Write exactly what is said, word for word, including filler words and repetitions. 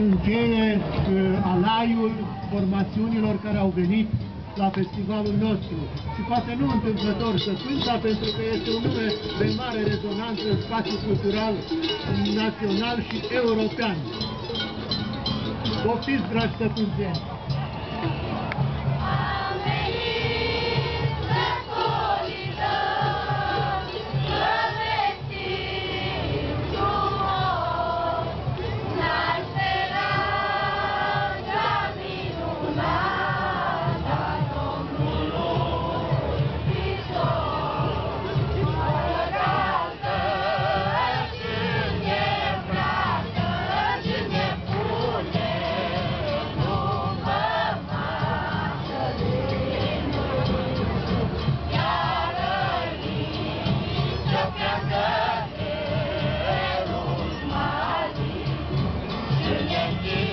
încheie uh, alaiul formațiunilor care au venit la festivalul nostru. Și poate nu întâmplător să cânta, pentru că este un nume de mare rezonanță în spațiul cultural național și european. Poftiți, dragi stăpânzeni! Yeah.